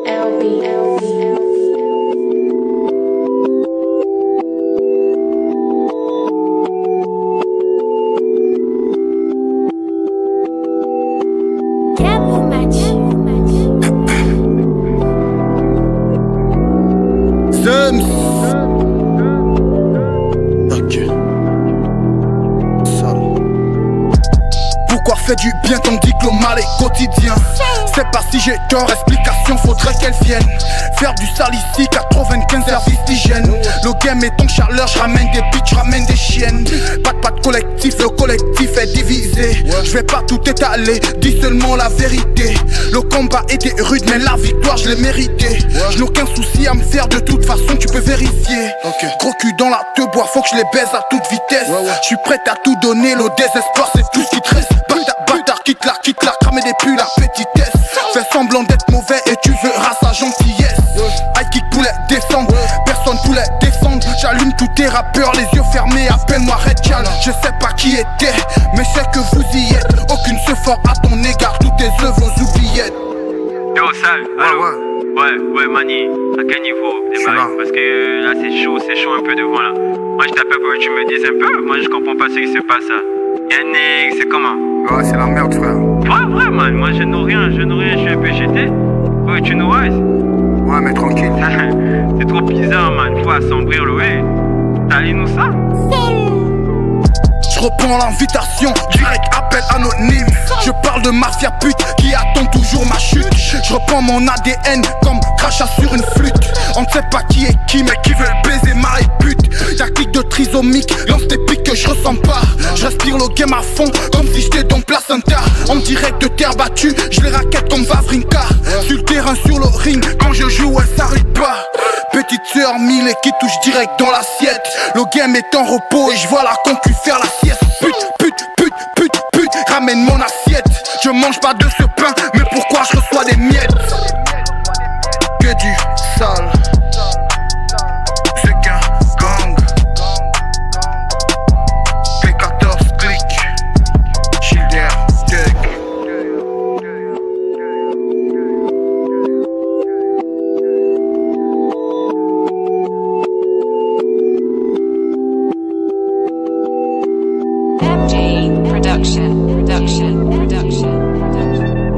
Pourquoi fait du bien tandis que le mal est quotidien? C'est pas si j'ai tort, explication faudrait qu'elle vienne. Faire du sale ici, 95 services d'hygiène. Le game est en chaleur, j'ramène des bitches, j'ramène des chiennes. Pas de collectif, le collectif est divisé. Je vais pas tout étaler, dis seulement la vérité. Le combat était rude mais la victoire je l'ai mérité. Je n'ai aucun souci à me faire, de toute façon tu peux vérifier. Gros cul dans la te bois, faut que je les baise à toute vitesse. Je suis prêt à tout donner, le désespoir c'est tout ce qui te reste. Bâtard, quitte la, cramer des pulls, la petitesse. Fais semblant d'être mauvais et tu verras sa gentillesse. High kick poulet descendre, personne poulet descendre. J'allume tous tes rappeurs, les yeux fermés, appelle-moi Red Cal. Je sais pas qui était, mais je sais que vous y êtes. Aucune se fort à ton égard, toutes tes œuvres aux oubliettes. Yo, sale, allô? Ouais, Mani, à quel niveau les bails? Parce que là c'est chaud un peu devant là. Moi je t'appelle pour que tu me dises un peu, moi je comprends pas ce qui se passe là. Yannick, c'est comment? Ouais, c'est la merde, frère. Ouais, man, moi je n'ai rien, je suis un peu jeté. Ouais, tu nous vois? Ouais, mais tranquille. C'est trop bizarre, man, faut assombrir le way. T'allais-nous ça? Je reprends l'invitation, direct appel anonyme. Je parle de mafia pute qui attend toujours ma chute. Je reprends mon ADN comme crachat sur une flûte. On ne sait pas qui est qui, mais qui veut baiser ma pute. Tactique de trisomique, lance des pics que je ressens pas. Je respire le game à fond, comme si j'étais dans placenta. En direct de terre battue, je les raquette comme Vavrinka. Sur le terrain, sur le ring, quand je joue, elle s'arrête pas. Petite sœur mille qui touche direct dans l'assiette. Le game est en repos et je vois la concu faire la sieste. Pute, ramène mon assiette. Je mange pas de ce pain, mais pourquoi je reçois des miettes? Que du sale. C'est qu'un gang. P14 click. Schilder, Tech. MG Production.